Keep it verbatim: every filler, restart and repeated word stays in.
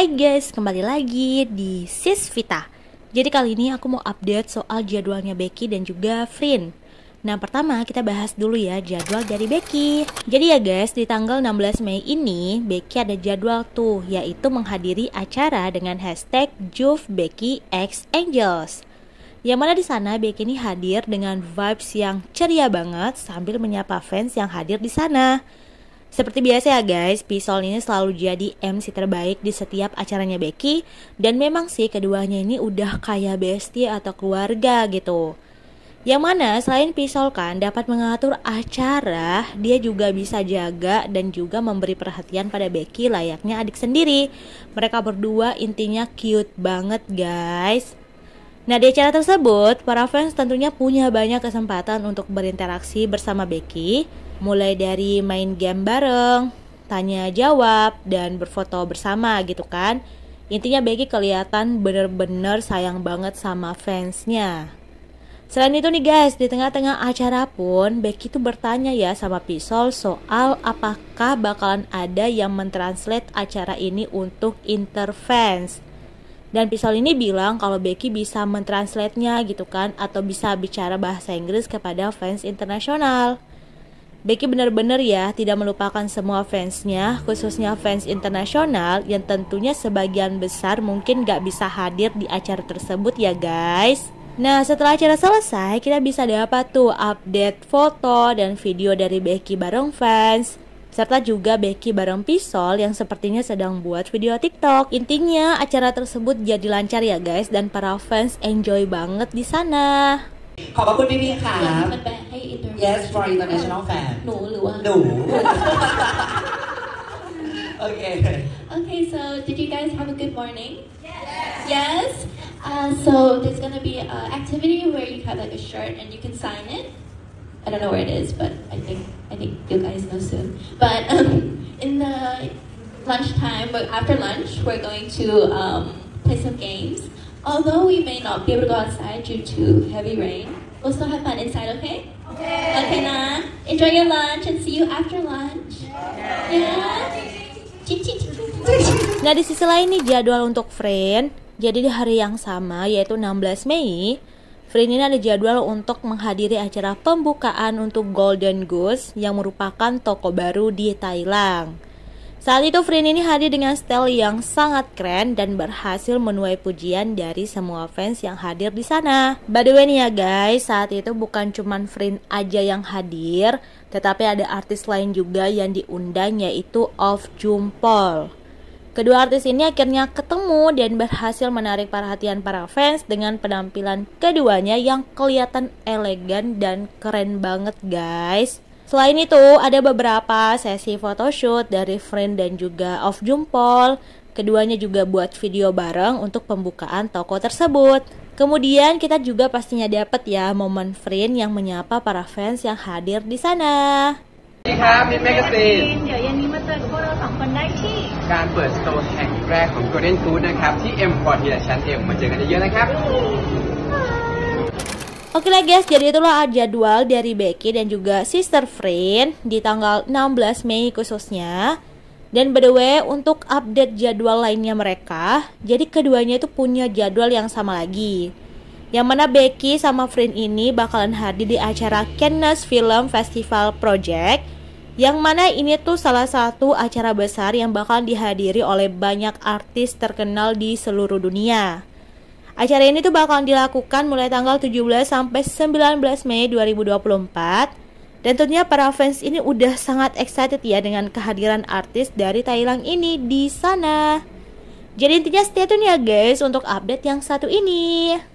Hai guys, kembali lagi di Sis Vita. Jadi kali ini aku mau update soal jadwalnya Becky dan juga Frin. Nah pertama kita bahas dulu ya jadwal dari Becky. Jadi ya guys, di tanggal enam belas Mei ini Becky ada jadwal tuh, yaitu menghadiri acara dengan hashtag Juve Becky X Angels. Yang mana di sana Becky ini hadir dengan vibes yang ceria banget sambil menyapa fans yang hadir di sana. Seperti biasa ya guys, Pisol ini selalu jadi M C terbaik di setiap acaranya Becky. Dan memang sih keduanya ini udah kayak bestie atau keluarga gitu. Yang mana selain Pisol kan dapat mengatur acara, dia juga bisa jaga dan juga memberi perhatian pada Becky layaknya adik sendiri. Mereka berdua intinya cute banget guys. Nah di acara tersebut, para fans tentunya punya banyak kesempatan untuk berinteraksi bersama Becky. Mulai dari main game bareng, tanya jawab, dan berfoto bersama gitu kan. Intinya Becky kelihatan bener-bener sayang banget sama fansnya. Selain itu nih guys, di tengah-tengah acara pun Becky tuh bertanya ya sama Pisol soal apakah bakalan ada yang mentranslate acara ini untuk interfans. Dan Pisol ini bilang kalau Becky bisa mentranslate-nya gitu kan, atau bisa bicara bahasa Inggris kepada fans internasional. Becky benar-benar ya tidak melupakan semua fansnya, khususnya fans internasional yang tentunya sebagian besar mungkin gak bisa hadir di acara tersebut ya guys. Nah setelah acara selesai kita bisa dapat tuh update foto dan video dari Becky bareng fans, serta juga Becky bareng Pisol yang sepertinya sedang buat video TikTok. Intinya acara tersebut jadi lancar ya guys, dan para fans enjoy banget di sana. ขอบคุณพี่ๆค่ะมันแปลให้ international Yes for international fan หนูหรือว่าหนู Okay Okay, so did you guys have a good morning? Yes. Yes? Uh, so there's gonna be an activity where you have like a shirt and you can sign it. I don't know where it is, but I think I think you guys know soon. But um, in the lunchtime, but after lunch, we're going to um, play some games. Although we may not be able to go outside due to heavy rain, we'll still have fun inside, okay? Okay. Okay, nah. Enjoy your lunch and see you after lunch. Yeah. Nah di sisi lain nih jadwal untuk Frin. Jadi di hari yang sama yaitu enam belas Mei, Frin ini ada jadwal untuk menghadiri acara pembukaan untuk Golden Goose yang merupakan toko baru di Thailand. Saat itu Frin ini hadir dengan style yang sangat keren dan berhasil menuai pujian dari semua fans yang hadir di sana. By the way nih ya guys, saat itu bukan cuman Frin aja yang hadir, tetapi ada artis lain juga yang diundang yaitu Of Jumpol. Kedua artis ini akhirnya ketemu dan berhasil menarik perhatian para fans dengan penampilan keduanya yang kelihatan elegan dan keren banget guys. Selain itu, ada beberapa sesi photoshoot dari Frin dan juga Of Jumpol. Keduanya juga buat video bareng untuk pembukaan toko tersebut. Kemudian kita juga pastinya dapat ya momen Frin yang menyapa para fans yang hadir di sana. สวัสดีครับมินแมกกาซีนเดี๋ยวเย็นนี้มาเจอกับพวกเราสองคนได้ที่การเปิดสโตร์แห่งแรกของ Golden Goose นะครับที่ M Quartier ชั้น M มาเจอกันเยอะๆนะครับ Oke lah guys, jadi itulah jadwal dari Becky dan juga Sister Frin di tanggal enam belas Mei khususnya. Dan by the way, untuk update jadwal lainnya mereka, jadi keduanya itu punya jadwal yang sama lagi. Yang mana Becky sama Frin ini bakalan hadir di acara Cannes Film Festival Project, yang mana ini tuh salah satu acara besar yang bakalan dihadiri oleh banyak artis terkenal di seluruh dunia. Acara ini tuh bakalan dilakukan mulai tanggal tujuh belas sampai sembilan belas Mei dua ribu dua puluh empat. Dan tentunya para fans ini udah sangat excited ya dengan kehadiran artis dari Thailand ini di sana. Jadi intinya stay tune ya guys untuk update yang satu ini.